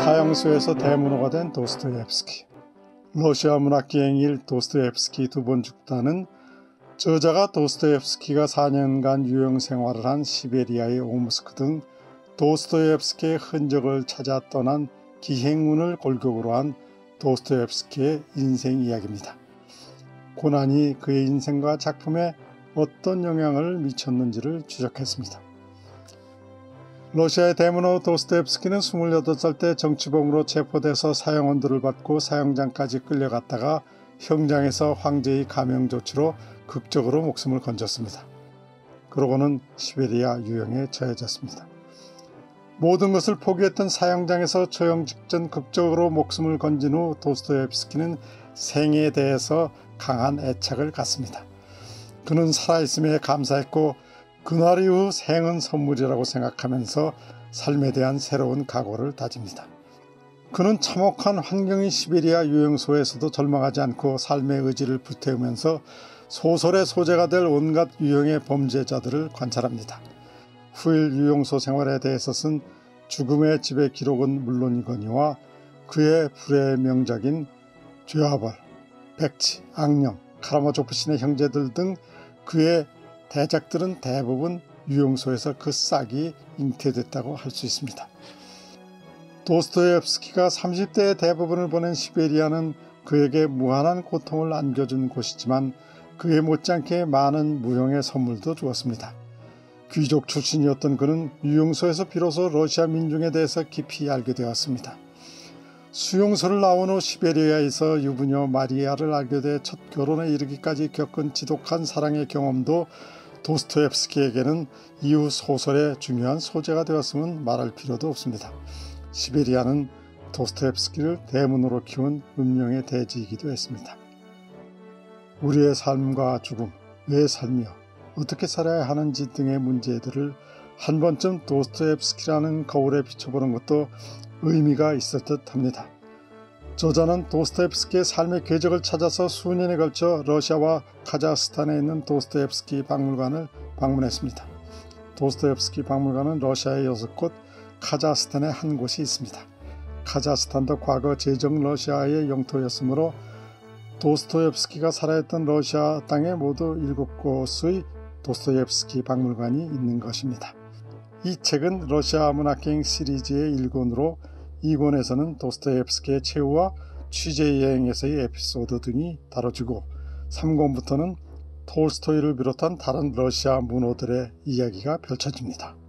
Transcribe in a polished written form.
사형수에서 대문호가 된 도스토옙스키. 러시아 문학기행일 도스토옙스키 두 번 죽다는 저자가 도스토옙스키가 4년간 유형 생활을 한 시베리아의 오무스크 등 도스토옙스키의 흔적을 찾아 떠난 기행운을 골격으로 한 도스토옙스키의 인생 이야기입니다. 고난이 그의 인생과 작품에 어떤 영향을 미쳤는지를 추적했습니다. 러시아의 대문호 도스토옙스키는 28살 때 정치범으로 체포돼서 사형언도를 받고 사형장까지 끌려갔다가 형장에서 황제의 감형 조치로 극적으로 목숨을 건졌습니다. 그러고는 시베리아 유형에 처해졌습니다. 모든 것을 포기했던 사형장에서 처형 직전 극적으로 목숨을 건진 후 도스토옙스키는 생에 대해서 강한 애착을 갖습니다. 그는 살아있음에 감사했고 그날 이후 생은 선물이라고 생각하면서 삶에 대한 새로운 각오를 다집니다. 그는 참혹한 환경인 시베리아 유형소에서도 절망하지 않고 삶의 의지를 불태우면서 소설의 소재가 될 온갖 유형의 범죄자들을 관찰합니다. 후일 유형소 생활에 대해서 쓴 죽음의 집의 기록은 물론이거니와 그의 불의 명작인 죄와벌, 백치, 악령, 카라마조프 신의 형제들 등 그의 대작들은 대부분 유형소에서 그 싹이 잉태됐다고 할 수 있습니다. 도스토옙스키가 30대의 대부분을 보낸 시베리아는 그에게 무한한 고통을 안겨준 곳이지만 그에 못지않게 많은 무형의 선물도 주었습니다. 귀족 출신이었던 그는 유형소에서 비로소 러시아 민중에 대해서 깊이 알게 되었습니다. 수용소를 나온 후 시베리아에서 유부녀 마리아를 알게 돼 첫 결혼에 이르기까지 겪은 지독한 사랑의 경험도 도스토옙스키에게는 이후 소설의 중요한 소재가 되었음은 말할 필요도 없습니다. 시베리아는 도스토옙스키를 대문으로 키운 운명의 대지이기도 했습니다. 우리의 삶과 죽음, 왜 살며 어떻게 살아야 하는지 등의 문제들을 한 번쯤 도스토옙스키라는 거울에 비춰보는 것도 의미가 있을 듯 합니다. 저자는 도스토옙스키의 삶의 궤적을 찾아서 수년에 걸쳐 러시아와 카자흐스탄에 있는 도스토옙스키 박물관을 방문했습니다. 도스토옙스키 박물관은 러시아의 6곳, 카자흐스탄의 한 곳이 있습니다. 카자흐스탄도 과거 제정 러시아의 영토였으므로 도스토옙스키가 살아있던 러시아 땅에 모두 7곳의 도스토옙스키 박물관이 있는 것입니다. 이 책은 러시아 문학기행 시리즈의 1권으로 2권에서는 도스토옙스키의 최후와 취재 여행에서의 에피소드 등이 다뤄지고 3권부터는 톨스토이를 비롯한 다른 러시아 문호들의 이야기가 펼쳐집니다.